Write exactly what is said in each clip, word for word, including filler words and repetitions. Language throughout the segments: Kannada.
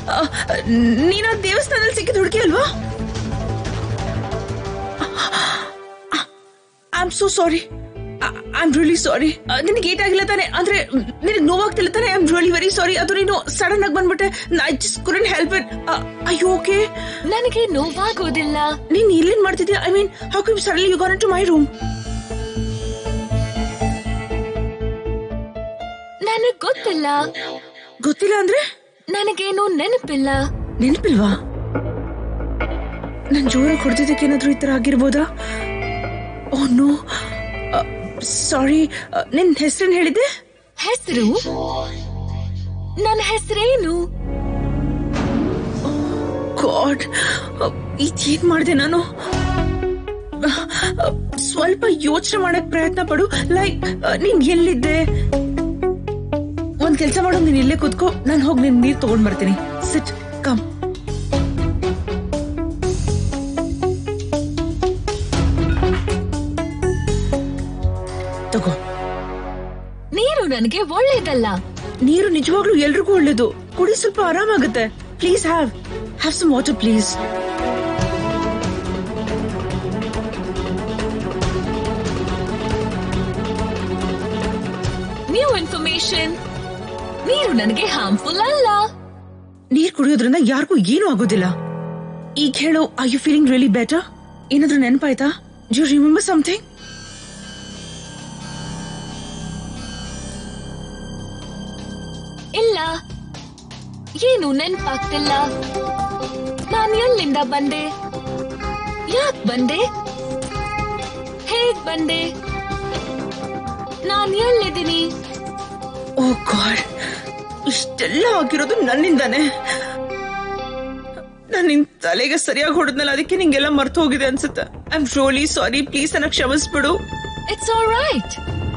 ನೀನು ದೇವಸ್ಥಾನದಲ್ಲಿ ಸಿಕ್ಕಿದ ಹುಡುಗಿ ಅಲ್ವಾ? I am so sorry. I am really sorry. ನಿನಗೆ ಏಟಾಗಿಲ್ಲ ತಾನೆ? ಅಂದ್ರೆ ನಿನಗೆ ನೋವಾಗ್ತಿಲ್ಲ ತಾನೆ? I am really very sorry. ಅದು ನೀನು ಸಡನ್ ಆಗಿ ಬಂದ್ಬಿಟ್ಟೆ. I just couldn't help it. Are you okay? ನನಗೆ ನೋವಾಗೋದಿಲ್ಲ. ನೀನ್ ಇಲ್ಲೇನ್ ಮಾಡ್ತಿದ್ಯಾ? I mean how come suddenly you got into my room? ನನಗ್ ಗೊತ್ತಿಲ್ಲ. ಗೊತ್ತಿಲ್ಲ ಅಂದ್ರೆ? ನನಗೇನು ನೆನಪಿಲ್ಲ. ನೆನಪಿಲ್ವಾ? ನನ್ ಜೋರಾಗಿ ಹೊಡೆದಿದ್ದಕ್ಕೆ ಏನಾದ್ರೂ ಈ ತರ ಆಗಿರ್ಬೋದಾ? ಓ ನೋ, ಸಾರಿ. ನಿನ್ ಹೆಸರೇನ್ ಹೇಳಿದ್ದೆ? ಹೆಸರು? ನನ್ನ ಹೆಸರೇನು? ಗಾಡ್, ಇದೇನ್ ಮಾಡಿದೆ ನಾನು? ಸ್ವಲ್ಪ ಯೋಚನೆ ಮಾಡಕ್ ಪ್ರಯತ್ನ ಪಡು. ಲೈಕ್ ನೀನ್ ಎಲ್ಲಿದ್ದೆ? ಒಂದ್ ಕೆಲ್ಸ ಮಾಡೋ, ನೀನ್ ಇಲ್ಲೇ ಕೂತ್ಕೋ, ನಾನು ಹೋಗಿ ನಿನ್ ನೀರ್ ತಗೊಂಡ್ ಬರ್ತೀನಿ. Sit, come. ತಗೋ. ನೀರು ನನಗೆ ಒಳ್ಳೇದಲ್ಲ. ನೀರು ನಿಜವಾಗ್ಲೂ ಎಲ್ರಿಗೂ ಒಳ್ಳೇದು. ಕುಡಿ, ಸ್ವಲ್ಪ ಆರಾಮಾಗುತ್ತೆ. Please have have some water please. New information. ನೀರು ನನಗೆ ಹಾರ್ಮ್ಫುಲ್ ಅಲ್ಲ. ನೀರ್ ಕುಡಿಯೋದ್ರಿಂದ ಯಾರಿಗೂ ಏನೂ ಆಗೋದಿಲ್ಲ. ಈಗ ಹೇಳು, are you feeling really better? ಏನಾದ್ರೂ ನೆನಪಾಯ್ತಾ? Do you remember something? ಇಲ್ಲ, ಏನು ನೆನಪಾಗ್ತಿಲ್ಲ. ನಾನು ಎಲ್ಲಿಂದ ಬಂದೆ? ಯಾಕ್ ಬಂದೆ? ಹೇಗ್ ಬಂದೆ? ನಾನ್ ಎಲ್ಲಿದ್ದೀನಿ? ಓ ಗಾಡ್, ಇಷ್ಟೆಲ್ಲ ಆಗಿರೋದು ನನ್ನಿಂದಾನೆ. ನಾನು ನಿನ್ ತಲೆಗೆ ಸರಿಯಾಗಿ ಹೊಡೆದ್ನಲ್ಲ, ಅದಕ್ಕೆ ನಿಂಗೆಲ್ಲ ಮರ್ತು ಹೋಗಿದೆ ಅನ್ಸುತ್ತೆ. I am really sorry. Please ನನಗೆ ಕ್ಷಮಿಸ್ಬಿಡು. It's all right.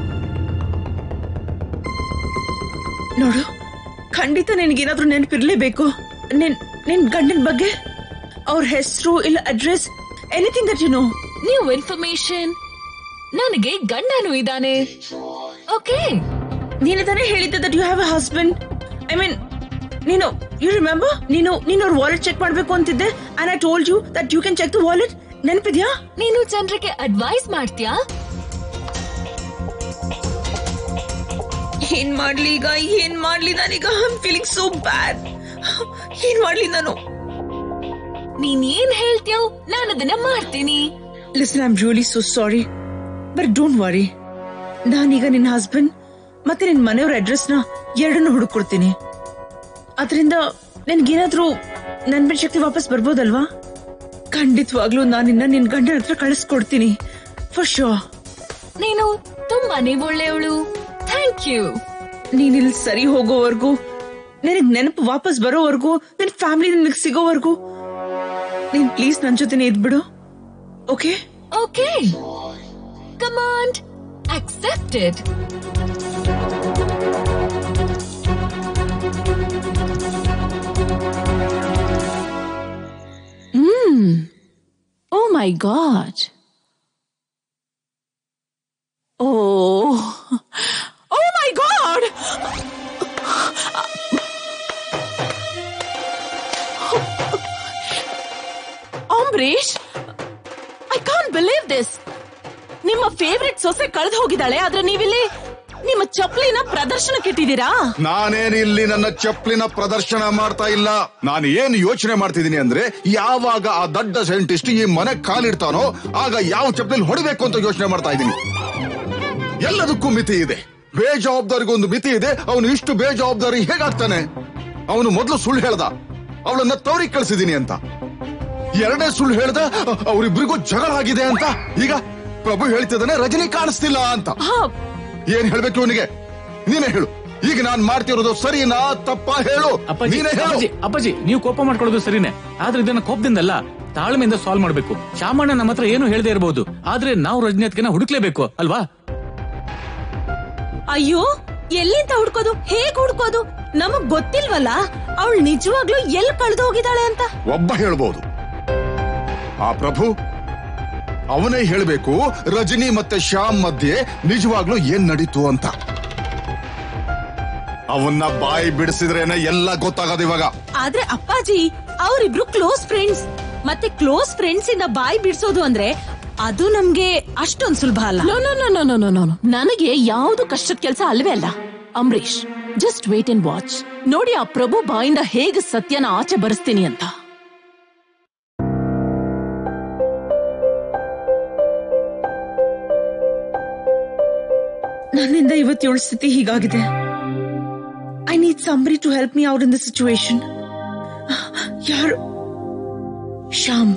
ನೋಡು, ಖಂಡಿತ ನಿನ್ಗೇನಾದ್ರೂ ನೆನಪಿರ್ಲೇಬೇಕು. ನಿನ್ ನಿನ್ ಗಂಡನ ಬಗ್ಗೆ, ಅವ್ರ ಹೆಸರು ಇಲ್ಲ address, anything that you know. New information. ನನಗೆ ಗಂಡನೂ ಇದ್ದಾನೆ. ಓಕೆ, ನೀನು ತಾನೇ ಹೇಳಿದ್ದೆ that you have a husband. I mean, ನೀನು ಯು ರಿಮೆಂಬರ್? ನೀನು ನೀನು ಅವ್ರ ವಾಲೆಟ್ ಚೆಕ್ ಮಾಡ್ಬೇಕು ಅಂತಿದ್ದೆ. And I told you that you can check the wallet. ನೆನಪಿದ್ಯಾ? ನೀನು ಜನರಿಗೆ ಅಡ್ವೈಸ್ ಮಾಡ್ತೀಯಾ? ಏನ್ ಮಾಡ್ಲಿ ಈಗ? ಏನ್ ಮಾಡ್ಲಿ ನಾನೀಗ? I am feeling so bad. ಏನ್ ಮಾಡ್ಲಿ ನಾನು? ನೀನ್ ಏನ್ ಹೇಳ್ತೀಯೋ ನಾನು ಅದನ್ನ ಮಾಡ್ತೀನಿ. Listen, I am really so sorry, but don't worry. ನಾನೀಗ ನಿನ್ನ ಹಸ್ಬೆಂಡ್ ಮತ್ತೆ ನಿನ್ ಮನೆಯವ್ರ ಅಡ್ರೆಸ್ ನ ಎರಡನ್ನು ಹುಡುಕೊಡ್ತೀನಿ. ಅದರಿಂದ ನಿನ್ಗೇನಾದ್ರೂ ನನ್ ಶಕ್ತಿ ವಾಪಸ್ ಬರ್ಬೋದಲ್ವಾ? ಖಂಡಿತವಾಗ್ಲೂ ನಾನಿನ್ನ ನಿನ್ ಗಂಡನ ಹತ್ರ ಕಳಿಸ್ಕೊಡ್ತೀನಿ, ಫಾರ್ ಶೋರ್. ನೀನು ತುಂಬಾನೇ ಒಳ್ಳೆಯವಳು. Thank you. ನೀನ್ ಇಲ್ಲಿ ಸರಿ ಹೋಗೋವರೆಗೂ, ನಿನಗ್ ನೆನಪು ವಾಪಸ್ ಬರೋವರೆಗೂ, ನಿನ್ ಫ್ಯಾಮಿಲಿ ನಿನಗ್ ಸಿಗೋವರೆಗೂ ನೀನ್ ಪ್ಲೀಸ್ ನನ್ ಜೊತೆನೆ ಇದ್ಬಿಡು. Okay? Okay. Command accepted. Hmm. Oh my God. Oh. Oh my God. Ambrish, I can't believe this. ನಿಮ್ಮ ಫೇವ್ರೆಟ್ ಸೊಸೆ ಕಳೆದು ಹೋಗಿದ್ದಾಳೆ, ಆದ್ರೆ ನೀವಿಲ್ಲಿ ನಿಮ್ಮ ಚಪ್ಪಲಿನ ಪ್ರದರ್ಶನಕ್ಕೆ ಇಟ್ಟಿದ್ದೀರಾ? ನಾನೇನು ಇಲ್ಲಿ ನನ್ನ ಚಪ್ಪಲಿನ ಪ್ರದರ್ಶನ ಮಾಡ್ತಾ ಇಲ್ಲ. ನಾನು ಏನ್ ಯೋಚನೆ ಮಾಡ್ತಿದ್ದೀನಿ ಅಂದ್ರೆ, ಯಾವಾಗ ಆ ದೊಡ್ಡ ಸೈಂಟಿಸ್ಟ್ ಈ ಮನೆ ಕಾಲಿಡ್ತಾನೋ ಆಗ ಯಾವ ಚಪ್ಪಲಿ ಹೊಡಿಬೇಕು ಅಂತ ಯೋಚನೆ ಮಾಡ್ತಾ ಇದ್ದೀನಿ. ಎಲ್ಲದಕ್ಕೂ ಮಿತಿ ಇದೆ. ಬೇಜವಾಬ್ದಾರಿಗೊಂದು ಮಿತಿ ಇದೆ. ಅವನು ಇಷ್ಟು ಬೇಜವಾಬ್ದಾರಿ ಹೇಗಾಗ್ತಾನೆ? ಅವನು ಮೊದಲು ಸುಳ್ಳು ಹೇಳ್ದ, ಅವಳನ್ನ ತವರಿಗೆ ಕಳಿಸಿದೀನಿ ಅಂತ. ಎರಡನೇ ಸುಳ್ಳು ಹೇಳ್ದ, ಅವರಿಬ್ರಿಗೂ ಜಗಳ ಆಗಿದೆ ಅಂತ. ಈಗ ಪ್ರಭು ಹೇಳ್ತಿದ್ದಾನೆ ರಜನಿ ಕಾಣಿಸ್ತಿಲ್ಲ ಅಂತ. ಏನ್ ಹೇಳ್ಬೇಕು ಇವನಿಗೆ? ನೀನೇ ಹೇಳು. ಈಗ ನಾನ್ ಮಾಡ್ತಿರೋದು ಸರಿನಾ ತಪ್ಪಾ ಹೇಳು. ನೀನೇ ಹೇಳು. ಅಪ್ಪಾಜಿ, ನೀವು ಕೋಪ ಮಾಡ್ಕೊಳ್ಳೋದು ಸರಿನೇ, ಆದ್ರೆ ಇದನ್ನ ಕೋಪದಿಂದಲ್ಲ, ತಾಳ್ಮೆಯಿಂದ ಸಾಲ್ವ್ ಮಾಡ್ಬೇಕು. ಶಾಮಣ್ಣ ನಮ್ಮ ಹತ್ರ ಏನು ಹೇಳದೆ ಇರಬಹುದು, ಆದ್ರೆ ನಾವು ರಜನಿಯತ್ಗೆನ ಹುಡುಕ್ಲೇಬೇಕು ಅಲ್ವಾ? ಅಯ್ಯೋ, ಎಲ್ಲಿಂದ ಹುಡ್ಕೋದು, ಹೇಗ್ ಹುಡ್ಕೋದು? ನಮಗ್ ಗೊತ್ತಿಲ್ವಲ್ಲ ಅವಳು ನಿಜವಾಗ್ಲೂ ಎಲ್ಲಿ ಕಳೆದು ಹೋಗಿದ್ದಾಳೆ ಅಂತ. ಒಬ್ಬ ಹೇಳ್ಬಹುದು, ಆ ಪ್ರಭು ಅವನೇ ಹೇಳ್ಬೇಕು ರಜನಿ ಮತ್ತೆ ಶ್ಯಾಮ್ ಮಧ್ಯೆ ನಿಜವಾಗ್ಲೂ ಏನ್ ನಡೀತು ಅಂತ. ಅವನ್ನ ಬಾಯಿ ಬಿಡಿಸಿದ್ರೇನೆ ಎಲ್ಲ ಗೊತ್ತಾಗೋದು ಇವಾಗ. ಆದ್ರೆ ಅಪ್ಪಾಜಿ ಅವರಿಬ್ರು ಕ್ಲೋಸ್ ಫ್ರೆಂಡ್ಸ್, ಮತ್ತೆ ಕ್ಲೋಸ್ ಫ್ರೆಂಡ್ಸ್ ಇಂದ ಬಾಯಿ ಬಿಡಿಸೋದು ಅಂದ್ರೆ ಅದು ನಮ್ಗೆ ಅಷ್ಟೊಂದ್ ಸುಲಭ ಅಲ್ಲ. No no no no no no ನನಗೆ ಯಾವ್ದು ಕಷ್ಟದ ಕೆಲಸ ಅಲ್ವೇ ಅಲ್ಲ. Ambareesh, just wait and watch. ನೋಡಿ ಆ ಪ್ರಭು ಬಾಯಿಂದ ಹೇಗೆ ಸತ್ಯನ ಆಚೆ ಬರಿಸ್ತೀನಿ ಅಂತ. ನನ್ನಿಂದ ಇವತ್ತೇಳು ಸ್ಥಿತಿ ಹೀಗಾಗಿದೆ. I need somebody to help me out in the situation. ಯಾರು? ಶ್ಯಾಮ್.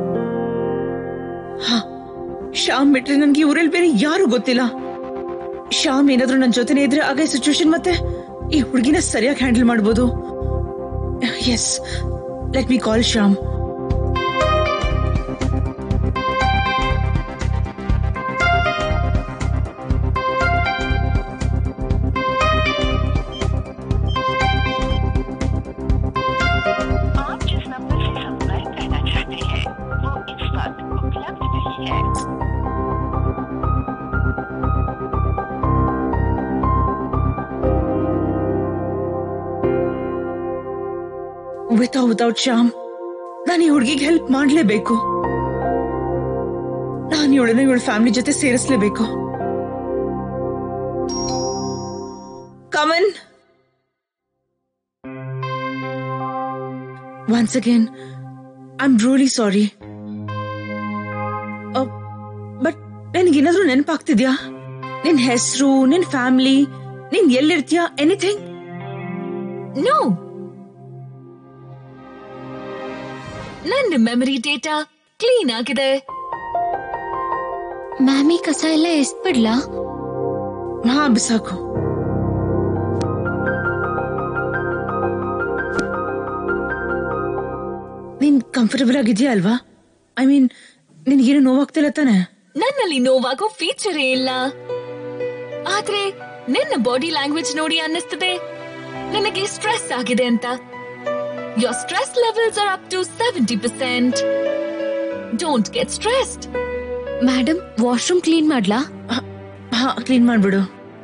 ಹಾ, ಶ್ಯಾಮ್ ಬಿಟ್ರೆ ನನ್ಗೆ ಊರಲ್ಲಿ ಬೇರೆ ಯಾರು ಗೊತ್ತಿಲ್ಲ. ಶ್ಯಾಮ್ ಏನಾದ್ರೂ ನನ್ನ ಜೊತೆನೇ ಇದ್ರೆ ಆಗ ಸಿಚುವೇಶನ್ ಮತ್ತೆ ಈ ಹುಡುಗಿನ ಸರಿಯಾಗಿ ಹ್ಯಾಂಡಲ್ ಮಾಡಬಹುದು. Yes, let me call Shyam. With without Shyam ನಾನು ಈ ಹುಡುಗಿಗೆ ಹೆಲ್ಪ್ ಮಾಡ್ಲೇಬೇಕು. ನಾನು ಇವಳನ್ನ ಇವಳ ಫ್ಯಾಮಿಲಿ ಜೊತೆ ಸೇರಿಸಲೇಬೇಕು. Come on. Once again I am really sorry. But ನಿನ್ಗೇನಾದ್ರೂ ನೆನಪಾಗ್ತಿದ್ಯಾ? ನಿನ್ ಹೆಸರು, ನಿನ್ ಫ್ಯಾಮಿಲಿ, ನೀನ್ ಎಲ್ಲಿರ್ತೀಯಾ, ಎನಿಥಿಂಗ್? ನೋ, ನನ್ನ ಮೆಮರಿ ಡೇಟಾ ಕ್ಲೀನ್ ಆಗಿದೆ. ಮ್ಯಾಮಿ ಕಸ ಎಲ್ಲ ಎಸ್ಬಿಡ್ಲಾ? ಹಾ, ಬಿಸಾಕು. ನೀನ್ ಕಂಫರ್ಟಬಲ್ ಆಗಿದ್ಯಾ ಅಲ್ವಾ? ಐ ಮೀನ್, ನಿನ್ಗೇನು ನೋವಾಗ್ತಿಲ್ಲ ತಾನೆ? ನನ್ನಲ್ಲಿ ನೋವಾಗೋ ಫೀಚರೇ ಇಲ್ಲ. ಆದ್ರೆ ನಿನ್ನ ಬಾಡಿ ಲ್ಯಾಂಗ್ವೇಜ್ ನೋಡಿ ಅನ್ನಿಸ್ತದೆ ನನಗೆ ಸ್ಟ್ರೆಸ್ ಆಗಿದೆ ಅಂತ. Your stress levels are up to seventy percent. Don't get stressed. Madam, washroom clean ಮಾಡ್ಲಾ? ಹಾ, ಕ್ಲೀನ್ ಮಾಡ್ಬಿಡು.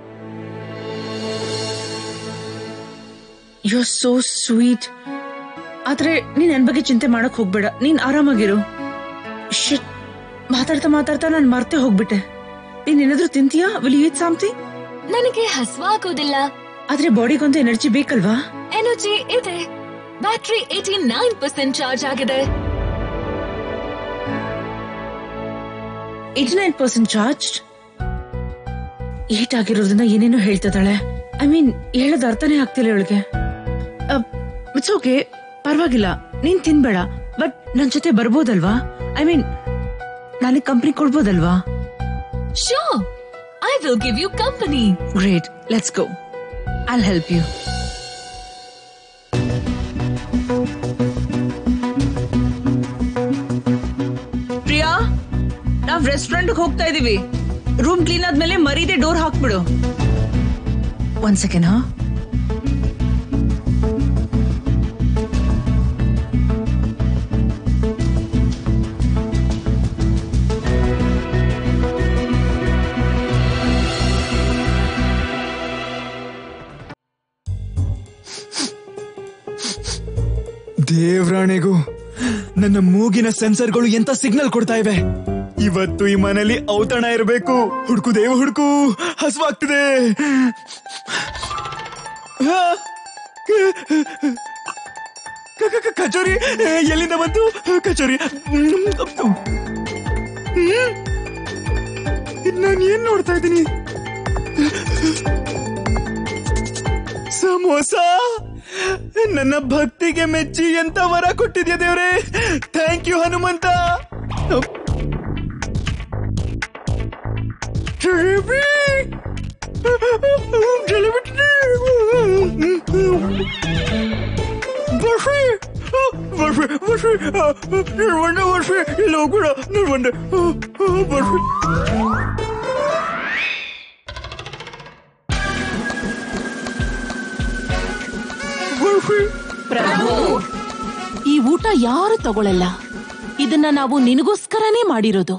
You are so sweet. ಆದ್ರೆ ನೀನ್ ನನ್ ಬಗ್ಗೆ ಚಿಂತೆ ಮಾಡಕ್ ಹೋಗ್ಬೇಡ. ನೀನ್ ಆರಾಮಾಗಿರು. ಶಿಟ್, ಮಾತಾಡ್ತಾ ಮಾತಾಡ್ತಾ ನಾನ್ ಮರ್ತೆ ಹೋಗ್ಬಿಟ್ಟೆ. ನೀನ್ ಏನಾದ್ರೂ ತಿಂತೀಯಾ? Will you eat something? ನನಗೆ ಹಸ್ವಾಗೋದಿಲ್ಲ. ಆದ್ರೆ ಬಾಡಿಗೊಂದು ಎನರ್ಜಿ ಬೇಕಲ್ವಾ? ಎನರ್ಜಿ ಇದೆ. ಬ್ಯಾಟರಿ eighty-nine percent ಚಾರ್ಜ್ ಆಗಿದೆ. eighty-nine percent charge? ಏಟ್ ಆಗಿರೋದ್ರಿಂದ ಏನೇನೋ ಹೇಳ್ತಿದ್ದಾಳೆ. ಐ ಮೀನ್, ಹೇಳೋದ್ ಅರ್ಥನೇ ಆಗ್ತಿಲ್ಲ ಇವಳಿಗೆ. ಇಟ್ಸ್ ಓಕೆ, ಪರವಾಗಿಲ್ಲ. ನೀನ್ ತಿನ್ಬೇಡ. ಬಟ್ ನನ್ ಜೊತೆ ಬರ್ಬೋದಲ್ವಾ? ಐ ಮೀನ್, ನನಗೆ ಕಂಪ್ನಿ ಕೊಡ್ಬೋದಲ್ವಾ? Sure, I will give you company. Great, let's go. I'll help you. Priya, ನಾವ್ ರೆಸ್ಟೋರೆಂಟ್ ಹೋಗ್ತಾ ಇದೀವಿ. ರೂಮ್ ಕ್ಲೀನ್ ಆದ್ಮೇಲೆ ಮರೀದೆ ಡೋರ್ ಹಾಕ್ಬಿಡು. ಒಂದ್ ಸೆಕೆಂಡ್. ಹಾ, ದೇವ್ರಾಣೆಗೂ ನನ್ನ ಮೂಗಿನ ಸೆನ್ಸರ್ಗಳು ಎಂತ ಸಿಗ್ನಲ್ ಕೊಡ್ತಾ ಇವೆ. ಇವತ್ತು ಈ ಮನೇಲಿ ಔತಣ ಇರಬೇಕು. ಹುಡುಕು ದೇವ ಹುಡುಕು, ಹಸುವಾಗ್ತಿದೆ. ಕಚೋರಿ ಎಲ್ಲಿಂದ ಬಂತು? ಕಚೋರಿ ನಾನು ಏನ್ ನೋಡ್ತಾ ಇದ್ದೀನಿ? ಸಮೋಸ. ನನ್ನ ಭಕ್ತಿಗೆ ಮೆಚ್ಚಿ ಎಂತ ವರ ಕೊಟ್ಟಿದ್ಯಾ ದೇವ್ರೆ. Thank you Hanumantha. ಜಲೇಬಿ, ಜಲೇಬಿ, ಬರ್ಫಿ, ಬರ್ಫಿ, ಬರ್ಫಿ, ನಿರ್ವಂಡ ಬರ್ಫಿ. ಇಲ್ಲ ಹೋಗೋಣ, ನಿರ್ವಂಡ ಬರ್ಫಿ. ಪ್ರಭು, ಈ ಊಟ ಯಾರು ತಗೊಳ್ಳಲ್ಲ. ಇದನ್ನ ನಾವು ನಿನಗೋಸ್ಕರನೇ ಮಾಡಿರೋದು.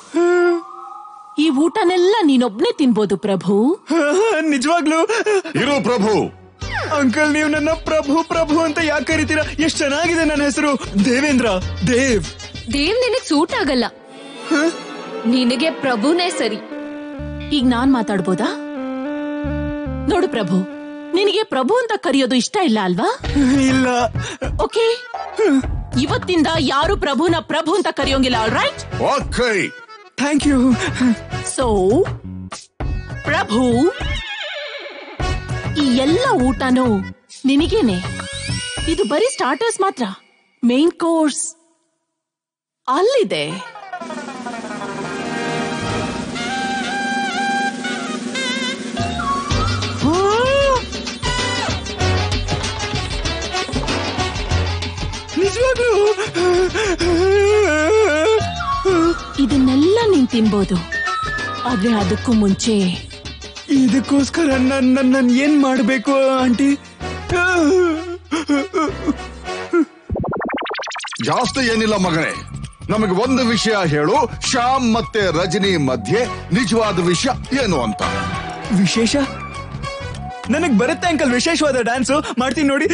ಈ ಊಟನೆಲ್ಲ ನೀನೊಬ್ನೇ ತಿನ್ಬೋದು ಪ್ರಭು. ನಿಜವಾಗ್ಲು? ಇರು ಪ್ರಭು, ಅಂಕಲ್ ನೀವು ನನ್ನ ಪ್ರಭು ಪ್ರಭು ಅಂತ ಯಾಕೆ ಕರಿತೀರಾ? ಎಷ್ಟ್ ಚೆನ್ನಾಗಿದೆ ನನ್ನ ಹೆಸರು, ದೇವೇಂದ್ರ. ದೇವ್ ದೇವ್ ನಿನಗ್ ಸೂಟ್ ಆಗಲ್ಲ, ನಿನಗೆ ಪ್ರಭುನೇ ಸರಿ. ಈಗ ನಾನ್ ಮಾತಾಡ್ಬೋದಾ? ನೋಡು ಪ್ರಭು, ನಿನಗೆ ಪ್ರಭು ಅಂತ ಕರೆಯೋದು ಇಷ್ಟ ಇಲ್ಲ ಅಲ್ವಾ? ಇಲ್ಲ. ಓಕೆ, ಇವತ್ತಿಂದ ಯಾರು ಪ್ರಭುನ ಪ್ರಭು ಅಂತ ಕರೆಯೋಂಗಿಲ್ಲ. All right? Okay, thank you. So Prabhu, ಈ ಎಲ್ಲ ಊಟನೂ ನಿನಗೇನೆ. ಇದು ಬರೀ ಸ್ಟಾರ್ಟರ್ಸ್ ಮಾತ್ರ. ಮೇನ್ ಕೋರ್ಸ್ ಅಲ್ಲಿದೆ. ನಿಜವಾಗ್ಲೂ ಇದನ್ನೆಲ್ಲ ನೀನ್ ತಿನ್ಬೋದು, ಆದ್ರೆ ಅದಕ್ಕೂ ಮುಂಚೆ ಇದಕ್ಕೋಸ್ಕರ ನನ್ನ ನನ್ ಏನ್ ಮಾಡ್ಬೇಕು ಆಂಟಿ? ಜಾಸ್ತಿ ಏನಿಲ್ಲ ಮಗನೇ, ನಮಗೆ ಒಂದು ವಿಷಯ ಹೇಳು. ಶ್ಯಾಮ್ ಮತ್ತೆ ರಜನಿ ಮಧ್ಯೆ ನಿಜವಾದ ವಿಷಯ ಏನು ಅಂತ. ವಿಶೇಷ? ನನಗ್ ಬರುತ್ತೆ ಅಂಕಲ್ ವಿಶೇಷವಾದ ಡ್ಯಾನ್ಸ್, ಮಾಡ್ತೀನಿ ನೋಡಿ.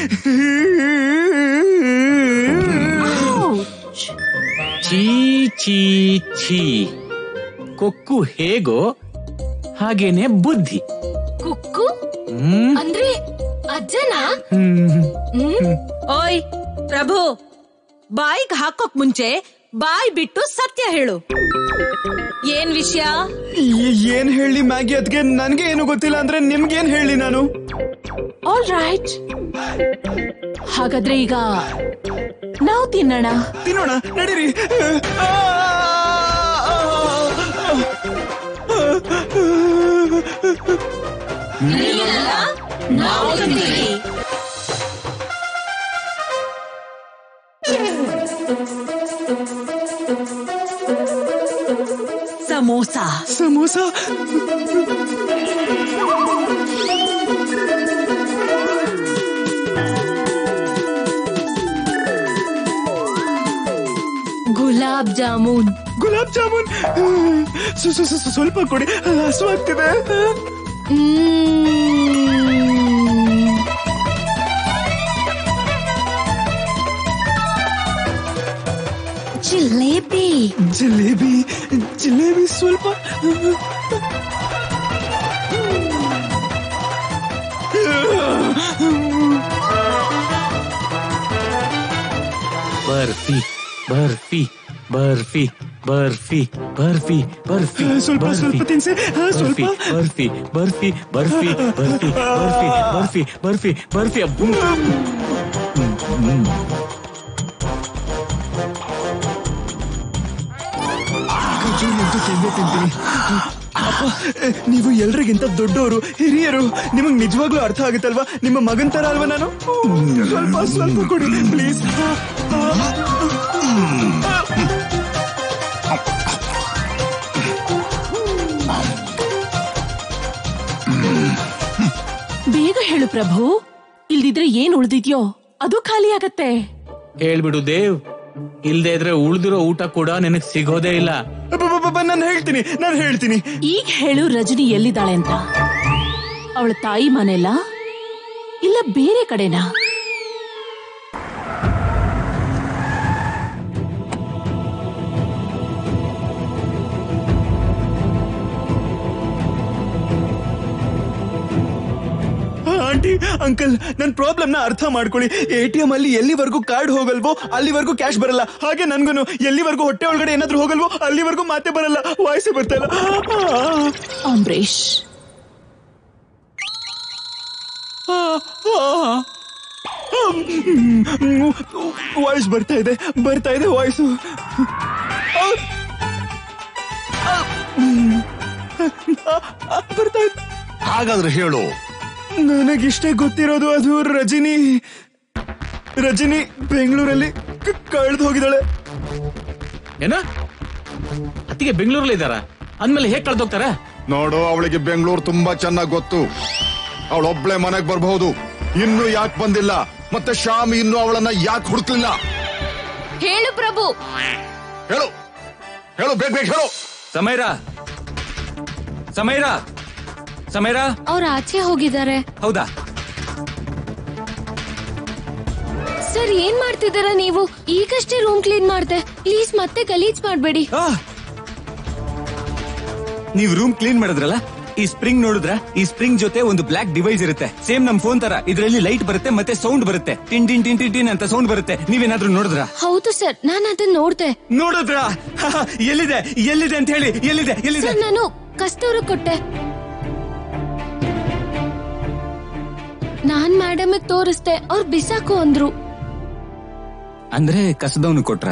ಚೀ ಚೀ ಛೀ, ಕೊಕ್ಕು ಹೇಗೋ ಹಾಗೇನೆ ಬುದ್ಧಿ. ಕುಕ್ಕು ಅಂದ್ರೆ ಅಜ್ಜನ? ಓಯ್ ಪ್ರಭು, ಬಾಯಿಗೆ ಹಾಕೋಕ್ ಮುಂಚೆ ಬಾಯ್ ಬಿಟ್ಟು ಸತ್ಯ ಹೇಳು. ಏನ್ ವಿಷಯ? ಏನ್ ಹೇಳಿ ಮ್ಯಾಗಿ? ಅದ್ಗೆ ನನ್ಗೆ ಏನು ಗೊತ್ತಿಲ್ಲ ಅಂದ್ರೆ ನಿಮ್ಗೇನ್ ಹೇಳಿ ನಾನು? ಆಲ್ ರೈಟ್, ಹಾಗಾದ್ರೆ ಈಗ ನಾವು ತಿನ್ನೋಣ. ತಿನ್ನೋಣ, ನಡೀರಿ. ಸಮೋಸ ಸಮೋಸ ಗುಲಾಬ್ ಜಾಮೂನ್. ಗುಲಾಬ್ ಜಾಮೂನ್ ಸ್ವಲ್ಪ ಕೊಡಿ, ಹಸುವಾಗ್ತಿದೆ. ಜಿಲೇಬಿ. ಜಿಲೇಬಿ ಜಿಲೇಬಿ ಸ್ವಲ್ಪ. ಬರ್ಫಿ ಬರ್ಫಿ ಬರ್ಫಿ ಬರ್ಫಿ ಬರ್ಫಿ ಬರ್ಫಿ ಸ್ವಲ್ಪ ಸ್ವಲ್ಪ ತಿನ್ಸಿ, ಸ್ವಲ್ಪ. ಬರ್ಫಿ ಬರ್ಫಿ ಬರ್ಫಿ ಬರ್ಫಿ ಬರ್ಫಿ ಬರ್ಫಿ ಬರ್ಫಿ ಬರ್ಫಿ ಅಂತೂ ತಿಂದೇ ತಿಂತೀನಿ. ಅಪ್ಪ, ನೀವು ಎಲ್ರಿಗಿಂತ ದೊಡ್ಡವರು, ಹಿರಿಯರು. ನಿಮಗ್ ನಿಜವಾಗ್ಲೂ ಅರ್ಥ ಆಗುತ್ತಲ್ವಾ? ನಿಮ್ಮ ಮಗನ್ ತರ ಅಲ್ವಾ ನಾನು? ಸ್ವಲ್ಪ ಸ್ವಲ್ಪ ಕೊಡಿ ಪ್ಲೀಸ್. ಬೇಗ ಹೇಳು ಪ್ರಭು, ಇಲ್ದಿದ್ರೆ ಏನ್ ಉಳ್ದಿದ್ಯೋ ಅದು ಖಾಲಿ ಆಗತ್ತೆ. ಹೇಳ್ಬಿಡು ದೇವ್, ಇಲ್ದೇ ಇದ್ರೆ ಉಳ್ದಿರೋ ಊಟ ಕೂಡ ನಿನಗ್ ಸಿಗೋದೇ ಇಲ್ಲ. ನಾನು ಹೇಳ್ತೀನಿ ನಾನು ಹೇಳ್ತೀನಿ ಈಗ ಹೇಳು, ರಜನಿ ಎಲ್ಲಿದ್ದಾಳೆ ಅಂತ? ಅವಳ ತಾಯಿ ಮನೆಲ್ಲ ಇಲ್ಲ ಬೇರೆ ಕಡೆನಾ? ಆಂಟಿ, ಅಂಕಲ್, ನನ್ ಪ್ರಾಬ್ಲಮ್ ನ ಅರ್ಥ ಮಾಡ್ಕೊಳ್ಳಿ. ಎಟಿಎಂ ಅಲ್ಲಿ ಎಲ್ಲಿವರೆಗೂ ಕಾರ್ಡ್ ಹೋಗಲ್ವೋ ಅಲ್ಲಿವರೆಗೂ ಕ್ಯಾಶ್ ಬರಲ್ಲ. ಹಾಗೆ ನನ್ಗೂ ಎಲ್ಲಿವರೆಗೂ ಹೊಟ್ಟೆ ಒಳಗಡೆ ಏನಾದ್ರೂ ಹೋಗಲ್ವೋ ಅಲ್ಲಿವರೆಗೂ ಮಾತೆ ಬರಲ್ಲ, ವಾಯ್ಸೇ ಬರ್ತಾ ಅಂಬರೀಶ್, ವಾಯ್ಸ್ ಬರ್ತಾ ಇದೆ ಬರ್ತಾ ಇದೆ ವಾಯ್ಸು. ಬರ್ತಾ ಇದೆ. ಹಾಗಾದ್ರೆ ಹೇಳು. ನನಗಿಷ್ಟೇ ಗೊತ್ತಿರೋದು, ಅದು ರಜನಿ ರಜನಿ ಬೆಂಗಳೂರಲ್ಲಿ ಕಳೆದು ಹೋಗಿದ್ದಾಳೆ. ಏನ? ಅತ್ತಿಗೆ ಬೆಂಗಳೂರಲ್ಲಿ ಇದ್ದಾರ ಅಂದ್ಮೇಲೆ ಹೇಗ್ ಕಳ್ದೋಗ್ತಾರ? ನೋಡು, ಅವಳಿಗೆ ಬೆಂಗಳೂರು ತುಂಬಾ ಚೆನ್ನಾಗಿ ಗೊತ್ತು. ಅವಳೊಬ್ಳೆ ಮನೆಗ್ ಬರಬಹುದು. ಇನ್ನು ಯಾಕೆ ಬಂದಿಲ್ಲ? ಮತ್ತೆ ಶ್ಯಾಮ್ ಇನ್ನು ಅವಳನ್ನ ಯಾಕೆ ಹುಡುಕ್ಲಿಲ್ಲ? ಹೇಳು ಪ್ರಭು. ಹೇಳು ಹೇಳು ಬೇಗ ಬೇಗ ಹೇಳು. ಸಮೈರಾ ಸಮೈರಾ ಸಮೈರಾ ಅವ್ರ ಆಚೆ ಹೋಗಿದ್ದಾರೆ. ಹೌದಾ? ಸರ್ ಏನ್ ಮಾಡ್ತಿದ್ದೀರಾ ನೀವು? ಈಗಷ್ಟೇ ರೂಮ್ ಕ್ಲೀನ್ ಮಾಡ್ದೆ, ಪ್ಲೀಸ್ ಮತ್ತೆ ಗಲೀಜ್ ಮಾಡ್ಬೇಡಿ. ನೀವ್ ರೂಮ್ ಕ್ಲೀನ್ ಮಾಡಿದ್ರಲ್ಲ, ಈ ಸ್ಪ್ರಿಂಗ್ ನೋಡಿದ್ರ? ಈ ಸ್ಪ್ರಿಂಗ್ ಜೊತೆ ಒಂದು ಬ್ಲಾಕ್ ಡಿವೈಸ್ ಇರುತ್ತೆ, ಸೇಮ್ ನಮ್ ಫೋನ್ ತರ. ಇದರಲ್ಲಿ ಲೈಟ್ ಬರುತ್ತೆ ಮತ್ತೆ ಸೌಂಡ್ ಬರುತ್ತೆ, ಟಿನ್ ಟಿನ್ ಟಿನ್ ಟಿನ್ ಟಿನ್ ಅಂತ ಸೌಂಡ್ ಬರುತ್ತೆ. ನೀವೇನಾದ್ರೂ ನೋಡಿದ್ರ? ಹೌದು ಸರ್, ನಾನು ಅದನ್ನ ನೋಡ್ದೆ. ನೋಡಿದ್ರ? ಎಲ್ಲಿದೆ ಎಲ್ಲಿದೆ ಅಂತ ಹೇಳಿ. ಎಲ್ಲಿದೆ ಎಲ್ಲಿದೆ? ಸರ್ ನಾನು ಕಸ್ತೂರು ಕೊಟ್ಟೆ. ನಾನ್ ಮೇಡಮ್ ತೋರಿಸ್ದೆ, ಅವ್ರು ಬಿಸಾಕು ಅಂದ್ರು. ಅಂದ್ರೆ ಕಸದವನು ಕೊಟ್ರ?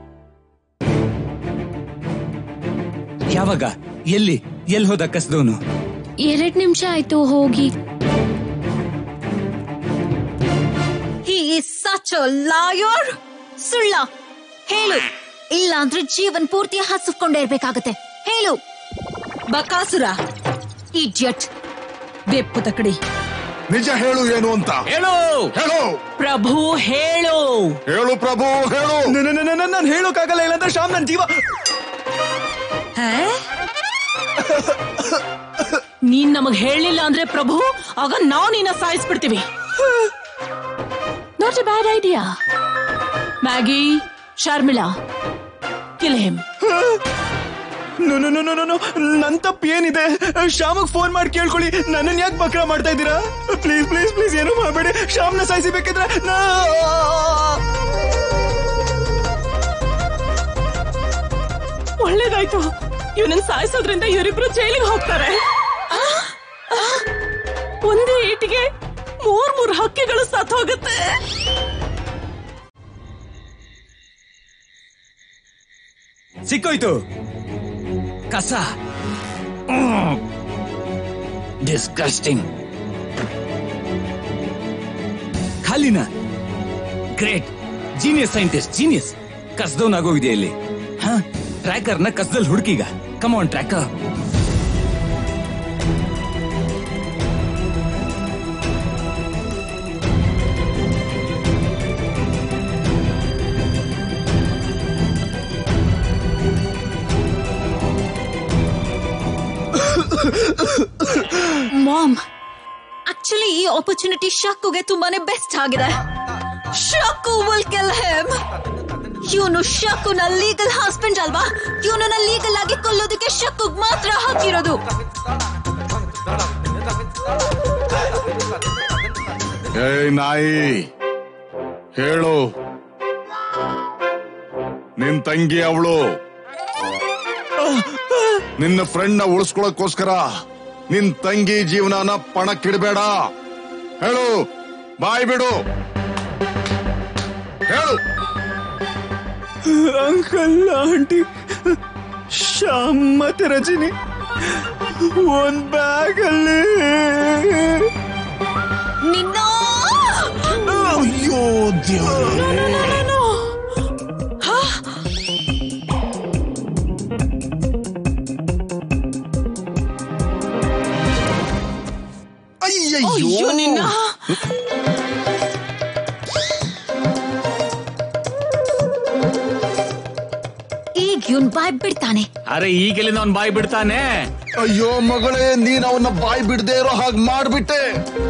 ಯಾವಾಗ? ಎಲ್ಲಿ ಎಲ್ಲಿ ಹೋದ ಕಸದವನು? ಎರಡ್ ನಿಮಿಷ ಆಯ್ತು ಹೋಗಿ. He is such a liar. ಸುಳ್ಳ ಹೇಳು, ಇಲ್ಲ ಅಂದ್ರೆ ಜೀವನ್ ಪೂರ್ತಿ ಹಸಿಕೊಂಡೇ ಇರ್ಬೇಕಾಗತ್ತೆ. ಹೇಳು. ಬಕಾಸುರ, ಇಡಿಯಟ್, ಬೆಪ್ಪು ತಕಡಿ, ನಿಜ ಹೇಳು ಏನು ಅಂತ. ಹೇಳು ಹೇಳು ಪ್ರಭು ಹೇಳು. ಹೇಳು ಪ್ರಭು ಹೇಳು. ನಾನು ಹೇಳೋಕ್ಕಾಗಲ್ಲ, ಇಲ್ಲಾಂದ್ರೆ ಶ್ಯಾಮ್ ನನ್ ಜೀವ. ನೀನ್ ನಮಗ್ ಹೇಳಿಲ್ಲ ಅಂದ್ರೆ ಪ್ರಭು, ಆಗ ನಾವ್ ನಿನ್ನ ಸಾಯಿಸ್ಬಿಡ್ತೀವಿ. Not a bad idea. Maggie, Sharmila, kill him. ನನ್ ತಪ್ಪು ಏನಿದೆ? ಶ್ಯಾಮಗ್ ಫೋನ್ ಮಾಡಿ ಕೇಳ್ಕೊಳ್ಳಿ. ನನ್ನನ್ ಯಾಕೆ ಬಕ್ರ ಮಾಡ್ತಾ ಇದ್ದೀರಾ? ಪ್ಲೀಸ್ ಪ್ಲೀಸ್ ಪ್ಲೀಸ್ ಏನು ಮಾಡಬೇಡಿ. ಶ್ಯಾಮ್ನ ಸಾಯಿಸಬೇಕಿದ್ರೆ ಒಳ್ಳೇದಾಯ್ತು. ಇವನನ್ನ ಸಾಯಿಸೋದ್ರಿಂದ ಇವರಿಬ್ರು ಜೈಲಿಗೆ ಹೋಗ್ತಾರೆ. ಒಂದೇ ಏಟಿಗೆ ಮೂರ್ ಮೂರ್ ಹಕ್ಕಿಗಳು ಸತ್ ಹೋಗುತ್ತೆ. ಸಿಕ್ಕೋಯ್ತು ಕಸ. ಡಿಸ್ಕಸ್ಟಿಂಗ್. ಖಾಲಿನ ಗ್ರೇಟ್ ಜೀನಿಯಸ್ ಸೈಂಟಿಸ್ಟ್, ಜೀನಿಯಸ್. ಕಸದವನಾಗೋಗಿದೆ ಇಲ್ಲಿ. ಹಾ, ಟ್ರ್ಯಾಕರ್ ನ ಕಸದಲ್ಲಿ ಹುಡುಕೀಗ. Come on tracker. Mom, actually ಈ ಆಪರ್ಚುನಿಟಿ ಶಕ್ಕುಗೆ ತುಂಬಾನೇ ಬೆಸ್ಟ್ ಆಗಿದೆ. Shakku will kill him. ಇವನು ಶಕ್ಕುನ ಲೀಗಲ್ ಹಸ್ಬೆಂಡ್ ಅಲ್ವಾ? ಇವನನ್ನ ಲೀಗಲ್ ಆಗಿ ಕೊಲ್ಲೋದಕ್ಕೆ ಶಕ್ಕುಗ್ ಮಾತ್ರ ಹಾಕಿರೋದು. ಏಯ್ ನಾಯಿ, ಹೇಳು. ನಿನ್ ತಂಗಿ ಅವಳು. ನಿನ್ನ ಫ್ರೆಂಡ್ ನ ಉಳಿಸ್ಕೊಳಕ್ಕೋಸ್ಕರ ನಿನ್ ತಂಗಿ ಜೀವನನ ಪಣಕ್ಕಿಡಬೇಡ. ಹೇಳು, ಬಾಯ್ ಬಿಡು, ಹೇಳು. ಅಂಕಲ್, ಆಂಟಿ, ಶ್ಯಾಮ್ ಮತ್ತೆ ರಜನಿ ಒಂದ್ ಬ್ಯಾಗ್ ಅಲ್ಲಿ. ನಿನ್ನ ಅಯ್ಯೋ ದೇವ್ರೇ. ಅಯ್ಯೋ ನಿನ್ನ. ಈಗ ಇವನ್ ಬಾಯ್ ಬಿಡ್ತಾನೆ. ಅರೆ ಈಗೆಲ್ಲಿಂದ ಅವ್ನ್ ಬಾಯ್ ಬಿಡ್ತಾನೆ? ಅಯ್ಯೋ ಮಗಳೇ, ನೀನ್ ಅವನ್ನ ಬಾಯ್ ಬಿಡದೆ ಇರೋ ಹಾಗೆ ಮಾಡ್ಬಿಟ್ಟೆ.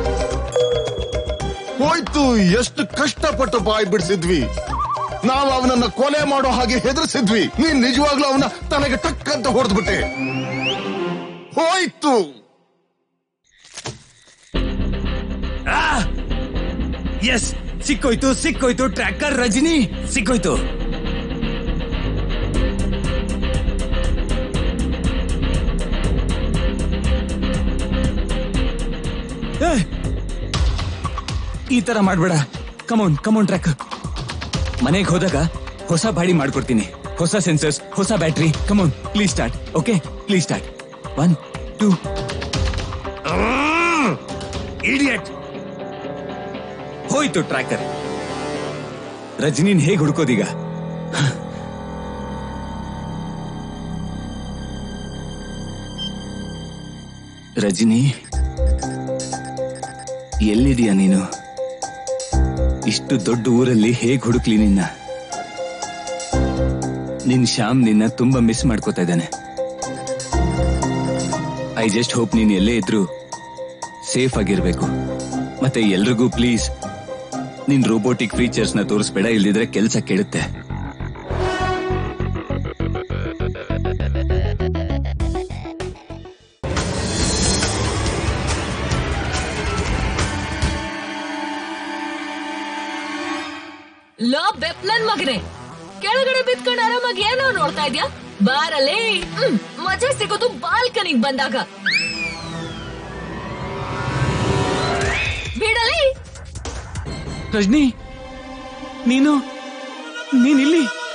ಹೋಯ್ತು, ಎಷ್ಟು ಕಷ್ಟಪಟ್ಟು ಬಾಯ್ ಬಿಡಿಸಿದ್ವಿ. ನಾವು ಅವನನ್ನ ಕೊಲೆ ಮಾಡೋ ಹಾಗೆ ಹೆದರ್ಸಿದ್ವಿ. ನೀನ್ ನಿಜವಾಗ್ಲೂ ಅವನ ತನಗೆ ಟಕ್ ಅಂತ ಹೊಡೆದ್ಬಿಟ್ಟೆ. ಹೋಯ್ತು. ಎಸ್, ಸಿಕ್ಕೋಯ್ತು ಸಿಕ್ಕೋಯ್ತು. ಟ್ರ್ಯಾಕರ್ ರಜನಿ ಸಿಕ್ಕೋಯ್ತು. ಈ ತರ ಮಾಡ್ಬೇಡ. Come on come on tracker. ಮನೆಗೆ ಹೋದಾಗ ಹೊಸ ಬಾಡಿ ಮಾಡ್ಕೊಡ್ತೀನಿ. ಹೊಸ ಸೆನ್ಸರ್ಸ್, ಹೊಸ battery. Come on, please start. Okay, please start. One two. Idiot. ಹೋಯ್ತು ಟ್ರ್ಯಾಕರ್. ರಜನಿನ್ ಹೇಗ್ ಹುಡ್ಕೋದೀಗ? ರಜನಿ, ಎಲ್ಲಿದೀಯ ನೀನು? ಇಷ್ಟು ದೊಡ್ಡ ಊರಲ್ಲಿ ಹೇಗ್ ಹುಡುಕ್ಲಿ ನಿನ್ನ? ನಿನ್ ಶ್ಯಾಮ್ ನಿನ್ನ ತುಂಬಾ ಮಿಸ್ ಮಾಡ್ಕೋತಾ ಇದ್ದಾನೆ. ಐ ಜಸ್ಟ್ ಹೋಪ್ ನೀನ್ ಎಲ್ಲೇ ಇದ್ರು ಸೇಫ್ ಆಗಿರ್ಬೇಕು. ಮತ್ತೆ ಎಲ್ರಿಗೂ ಪ್ಲೀಸ್ ನಿನ್ ರೋಬೋಟಿಕ್ ಫೀಚರ್ಸ್ ನ ತೋರಿಸ್ಬೇಡ, ಇಲ್ದಿದ್ರೆ ಕೆಲ್ಸ ಕೆಡುತ್ತೆ. ಲೋ ಬೆಪ್ ನನ್ ಮಗನೆ, ಕೆಳಗಡೆ ಬಿತ್ಕೊಂಡು ಆರಾಮಾಗಿ ಏನೋ ನೋಡ್ತಾ ಇದ್ಯಾ? ಬಾರಲೇ, ಹ್ಮ್ ಮಜಾ ಸಿಗೋದು ಬಾಲ್ಕನಿಗ್ ಬಂದಾಗ. ಬಿಡಲೇ. ರಜನಿ, ನೀನು ನೀನಿಲ್ಲಿ